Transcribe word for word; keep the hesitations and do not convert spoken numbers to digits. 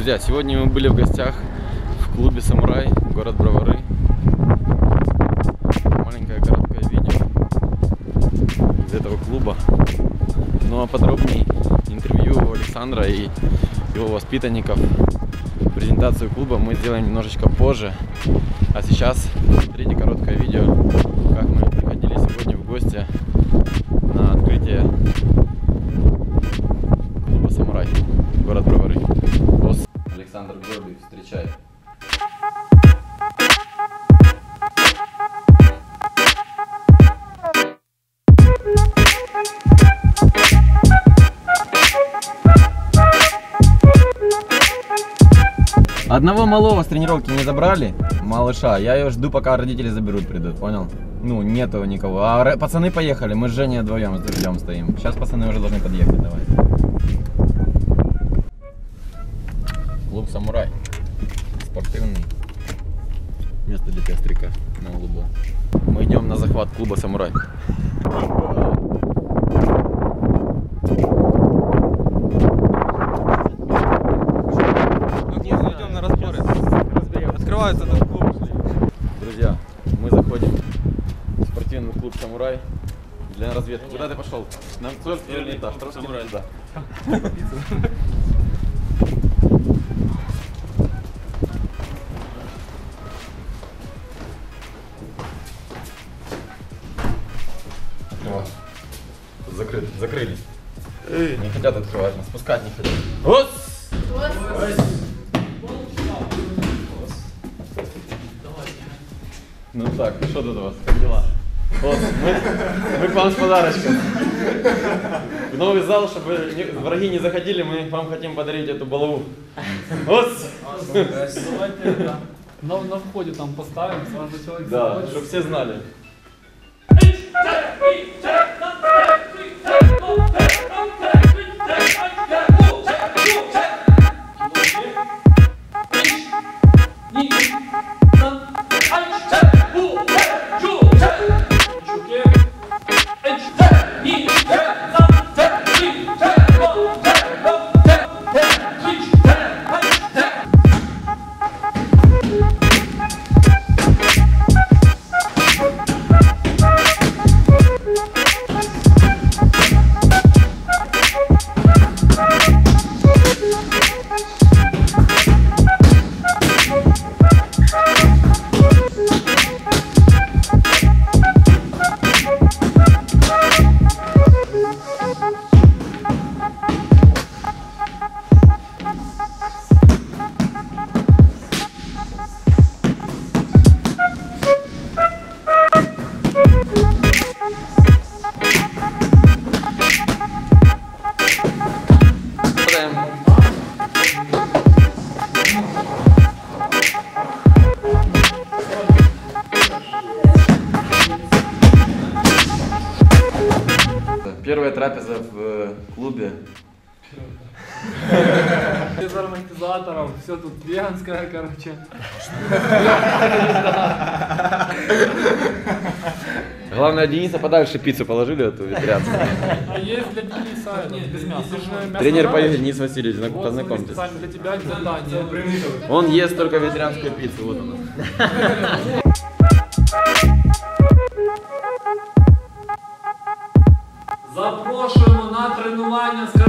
Друзья, сегодня мы были в гостях в клубе «Самурай», город Бровары. Маленькое короткое видео из этого клуба. Ну а подробнее интервью Александра и его воспитанников, презентацию клуба мы сделаем немножечко позже. А сейчас смотрите короткое видео, как мы приходили сегодня в гости на открытие клуба «Самурай», город Бровары. Босс Александр Горбик, встречай. Одного малого с тренировки не забрали, малыша. Я ее жду, пока родители заберут, придут, понял? Ну, нету никого. А пацаны поехали, мы с Женей вдвоем с друзьям стоим. Сейчас пацаны уже должны подъехать, давай. Клуб «Самурай». Спортивный. Место для пестрика на углу. Мы идем на захват клуба «Самурай». Открывается этот клуб. Друзья, мы заходим в спортивный клуб «Самурай» для разведки. Куда ты пошел? На первый этаж. «Самурай», да. Закрыли. Закрыли. Не хотят открывать, нас спускать не хотят. Вот! Ну так, что тут у вас? Как дела? Вот, мы, мы к вам с подарочком. В новый зал, чтобы не, враги не заходили, мы вам хотим подарить эту балаву. Вот! Давайте это на, на входе там поставим, сразу человек Да, заходит. чтобы все знали. Первая трапеза в клубе. Без ароматизаторов, все тут веганское, короче. Главное, Дениса подальше пиццу положили, эту ветрянскую. А есть для Дениса без мяса. Тренер по Денис Васильевич, Вот, познакомьтесь. специально для тебя задание. Он ест только ветрянскую пиццу, вот она. Запрошуємо на тренування з